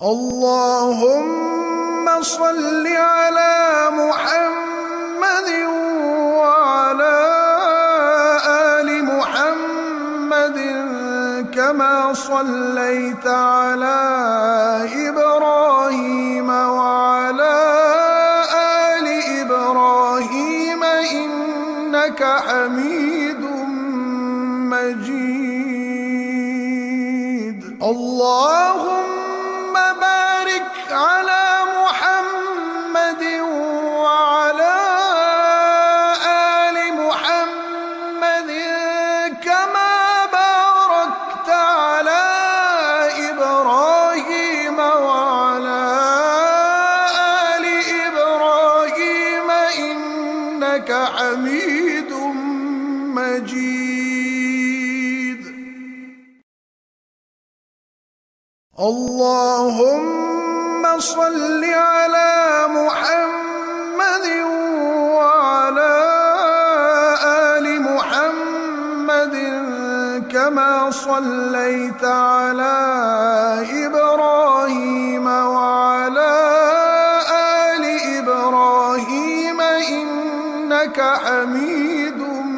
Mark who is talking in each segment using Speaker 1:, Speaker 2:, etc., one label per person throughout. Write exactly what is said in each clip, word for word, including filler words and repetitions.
Speaker 1: اللهم صل على محمد وعلى آل محمد كما صليت على إبراهيم وعلى آل إبراهيم إنك حميد مجيد. اللهم بارك على محمد وعلى آل محمد كما باركت على إبراهيم وعلى آل إبراهيم إنك حميد مجيد. اللهم صل على محمد وعلى آل محمد كما صليت على إبراهيم وعلى آل إبراهيم إنك حميد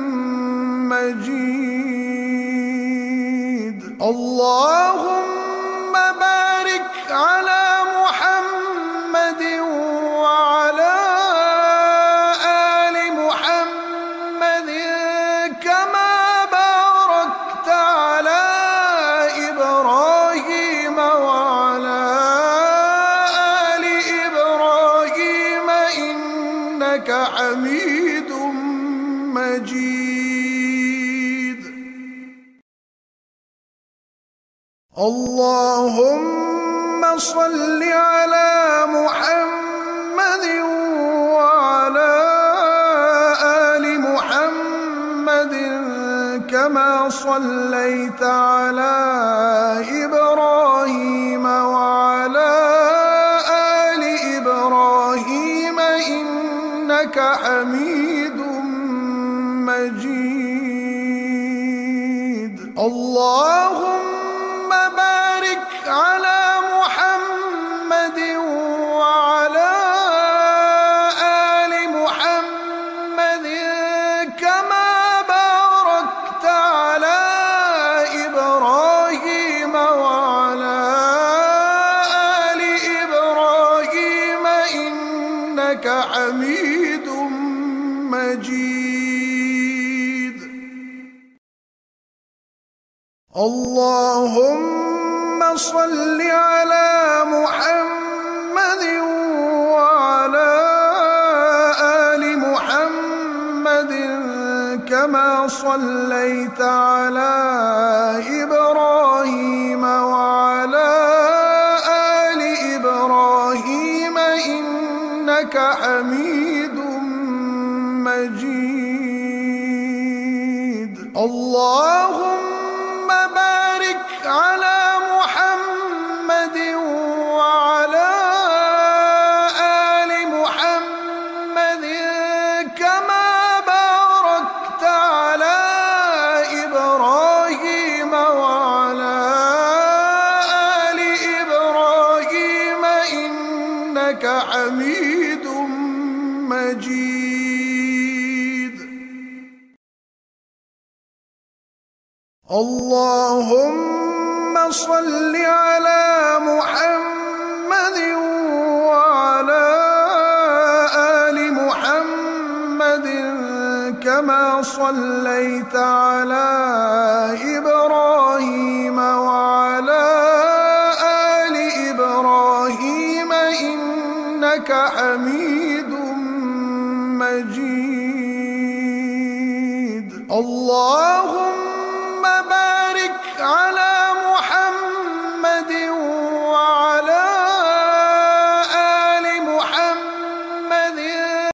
Speaker 1: مجيد. اللهم بارك على محمد وعلى آل محمد كما باركت على إبراهيم وعلى آل إبراهيم إنك حميد مجيد. اللهم صل على محمد وعلى آل محمد كما صليت على إبراهيم وعلى آل إبراهيم إنك حميد مجيد. اللهم بارك على محمد وعلى آل محمد كما باركت على إبراهيم وعلى آل إبراهيم إنك حميد مجيد. اللهم صل على محمد وعلى آل محمد كما صليت على إبراهيم وعلى آل إبراهيم إنك حميد مجيد. اللهم بارك على محمد وعلى آل محمد كما باركت على إبراهيم وعلى آل إبراهيم إنك حميد مجيد. اللهم صل على محمد وعلى آل محمد كما صليت على إبراهيم وعلى آل إبراهيم إنك حميد مجيد. اللهم